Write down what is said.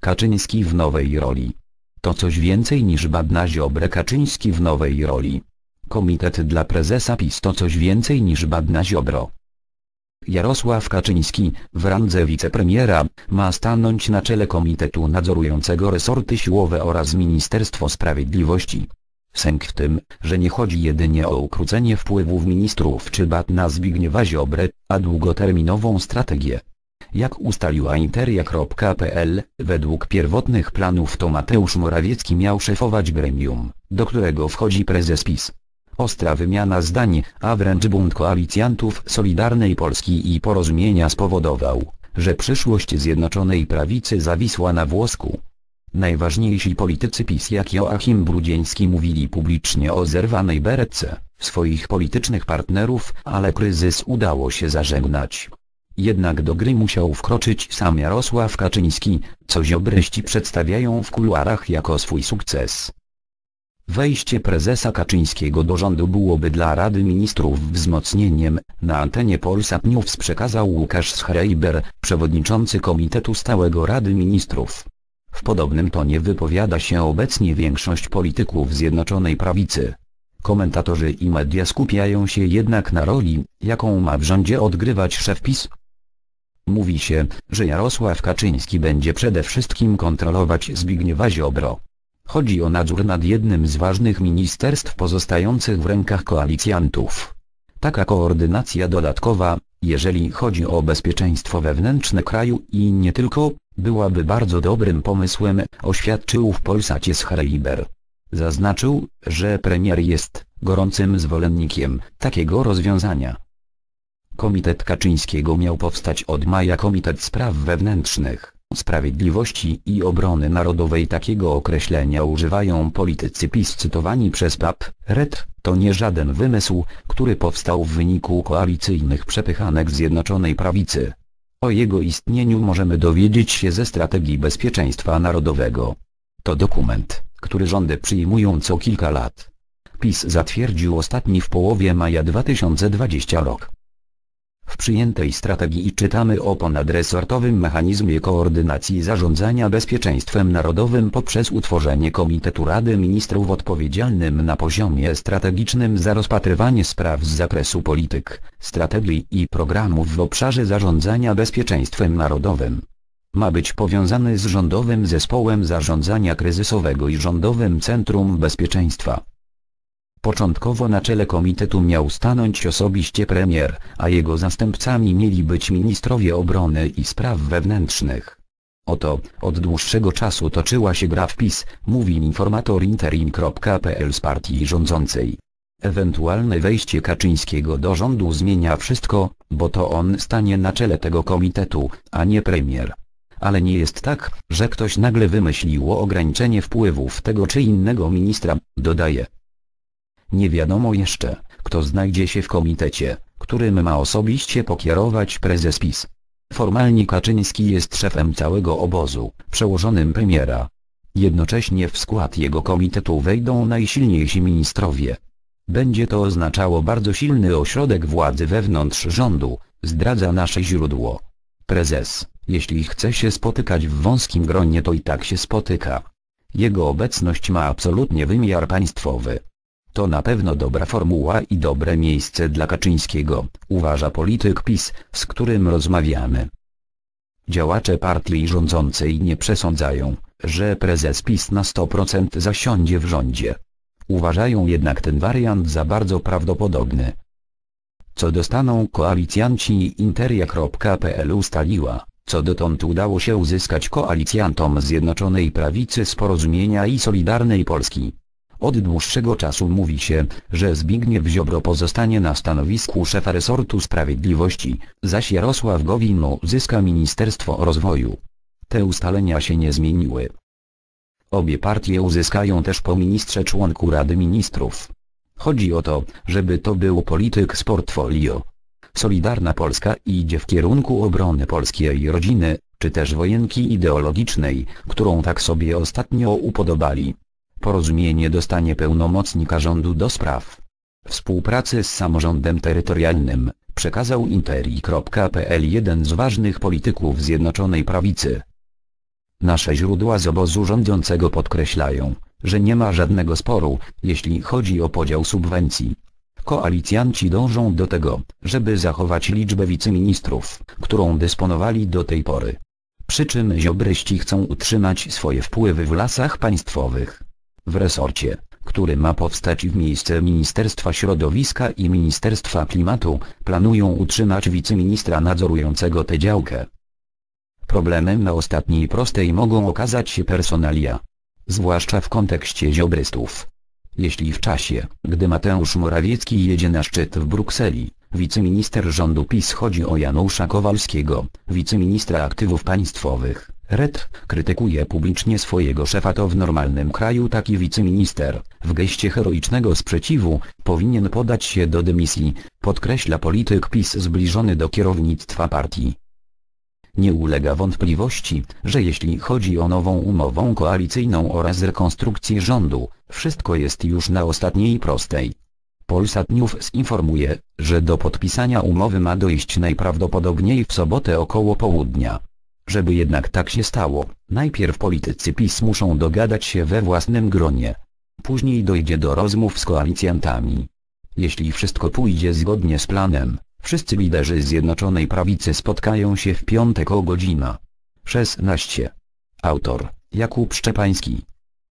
Kaczyński w nowej roli. To coś więcej niż Badna Ziobro. Kaczyński w nowej roli. Komitet dla prezesa PiS to coś więcej niż Badna Ziobro. Jarosław Kaczyński, w randze wicepremiera, ma stanąć na czele komitetu nadzorującego resorty siłowe oraz Ministerstwo Sprawiedliwości. Sęk w tym, że nie chodzi jedynie o ukrócenie wpływów ministrów czy Badna Zbigniewa Ziobry, a długoterminową strategię. Jak ustaliła Interia.pl, według pierwotnych planów to Mateusz Morawiecki miał szefować gremium, do którego wchodzi prezes PiS. Ostra wymiana zdań, a wręcz bunt koalicjantów Solidarnej Polski i Porozumienia spowodował, że przyszłość Zjednoczonej Prawicy zawisła na włosku. Najważniejsi politycy PiS jak Joachim Brudziński mówili publicznie o zerwanej beretce swoich politycznych partnerów, ale kryzys udało się zażegnać. Jednak do gry musiał wkroczyć sam Jarosław Kaczyński, co ziobryści przedstawiają w kuluarach jako swój sukces. Wejście prezesa Kaczyńskiego do rządu byłoby dla Rady Ministrów wzmocnieniem, na antenie Polsat News przekazał Łukasz Schreiber, przewodniczący Komitetu Stałego Rady Ministrów. W podobnym tonie wypowiada się obecnie większość polityków Zjednoczonej Prawicy. Komentatorzy i media skupiają się jednak na roli, jaką ma w rządzie odgrywać szef PiS. Mówi się, że Jarosław Kaczyński będzie przede wszystkim kontrolować Zbigniewa Ziobro. Chodzi o nadzór nad jednym z ważnych ministerstw pozostających w rękach koalicjantów. Taka koordynacja dodatkowa, jeżeli chodzi o bezpieczeństwo wewnętrzne kraju i nie tylko, byłaby bardzo dobrym pomysłem, oświadczył w Polsacie Schreiber. Zaznaczył, że premier jest gorącym zwolennikiem takiego rozwiązania. Komitet Kaczyńskiego miał powstać od maja. Komitet Spraw Wewnętrznych, Sprawiedliwości i Obrony Narodowej. Takiego określenia używają politycy PiS cytowani przez PAP-RED. To nie żaden wymysł, który powstał w wyniku koalicyjnych przepychanek Zjednoczonej Prawicy. O jego istnieniu możemy dowiedzieć się ze Strategii Bezpieczeństwa Narodowego. To dokument, który rządy przyjmują co kilka lat. PiS zatwierdził ostatni w połowie maja 2020 rok. W przyjętej strategii czytamy o ponadresortowym mechanizmie koordynacji zarządzania bezpieczeństwem narodowym poprzez utworzenie Komitetu Rady Ministrów odpowiedzialnym na poziomie strategicznym za rozpatrywanie spraw z zakresu polityk, strategii i programów w obszarze zarządzania bezpieczeństwem narodowym. Ma być powiązany z Rządowym Zespołem Zarządzania Kryzysowego i Rządowym Centrum Bezpieczeństwa. Początkowo na czele komitetu miał stanąć osobiście premier, a jego zastępcami mieli być ministrowie obrony i spraw wewnętrznych. Oto, od dłuższego czasu toczyła się gra w PiS, mówi informator Interim.pl z partii rządzącej. Ewentualne wejście Kaczyńskiego do rządu zmienia wszystko, bo to on stanie na czele tego komitetu, a nie premier. Ale nie jest tak, że ktoś nagle wymyśliło ograniczenie wpływów tego czy innego ministra, dodaje. Nie wiadomo jeszcze, kto znajdzie się w komitecie, którym ma osobiście pokierować prezes PiS. Formalnie Kaczyński jest szefem całego obozu, przełożonym premiera. Jednocześnie w skład jego komitetu wejdą najsilniejsi ministrowie. Będzie to oznaczało bardzo silny ośrodek władzy wewnątrz rządu, zdradza nasze źródło. Prezes, jeśli chce się spotykać w wąskim gronie, to i tak się spotyka. Jego obecność ma absolutnie wymiar państwowy. To na pewno dobra formuła i dobre miejsce dla Kaczyńskiego, uważa polityk PiS, z którym rozmawiamy. Działacze partii rządzącej nie przesądzają, że prezes PiS na 100% zasiądzie w rządzie. Uważają jednak ten wariant za bardzo prawdopodobny. Co dostaną koalicjanci, Interia.pl ustaliła, co dotąd udało się uzyskać koalicjantom Zjednoczonej Prawicy z Porozumienia i Solidarnej Polski. Od dłuższego czasu mówi się, że Zbigniew Ziobro pozostanie na stanowisku szefa resortu sprawiedliwości, zaś Jarosław Gowin uzyska Ministerstwo Rozwoju. Te ustalenia się nie zmieniły. Obie partie uzyskają też po ministrze członku Rady Ministrów. Chodzi o to, żeby to był polityk z portfolio. Solidarna Polska idzie w kierunku obrony polskiej rodziny, czy też wojenki ideologicznej, którą tak sobie ostatnio upodobali. Porozumienie dostanie pełnomocnika rządu do spraw współpracy z samorządem terytorialnym, przekazał Interi.pl jeden z ważnych polityków Zjednoczonej Prawicy. Nasze źródła z obozu rządzącego podkreślają, że nie ma żadnego sporu, jeśli chodzi o podział subwencji. Koalicjanci dążą do tego, żeby zachować liczbę wiceministrów, którą dysponowali do tej pory. Przy czym ziobryści chcą utrzymać swoje wpływy w Lasach Państwowych. W resorcie, który ma powstać w miejsce Ministerstwa Środowiska i Ministerstwa Klimatu, planują utrzymać wiceministra nadzorującego tę działkę. Problemem na ostatniej prostej mogą okazać się personalia. Zwłaszcza w kontekście ziobrystów. Jeśli w czasie, gdy Mateusz Morawiecki jedzie na szczyt w Brukseli, wiceminister rządu PiS chodzi o Janusza Kowalskiego, wiceministra aktywów państwowych, RED, krytykuje publicznie swojego szefa, to w normalnym kraju taki wiceminister, w geście heroicznego sprzeciwu, powinien podać się do dymisji, podkreśla polityk PiS zbliżony do kierownictwa partii. Nie ulega wątpliwości, że jeśli chodzi o nową umowę koalicyjną oraz rekonstrukcję rządu, wszystko jest już na ostatniej prostej. Polsat News informuje, że do podpisania umowy ma dojść najprawdopodobniej w sobotę około południa. Żeby jednak tak się stało, najpierw politycy PiS muszą dogadać się we własnym gronie. Później dojdzie do rozmów z koalicjantami. Jeśli wszystko pójdzie zgodnie z planem, wszyscy liderzy Zjednoczonej Prawicy spotkają się w piątek o godzina 16. Autor: Jakub Szczepański.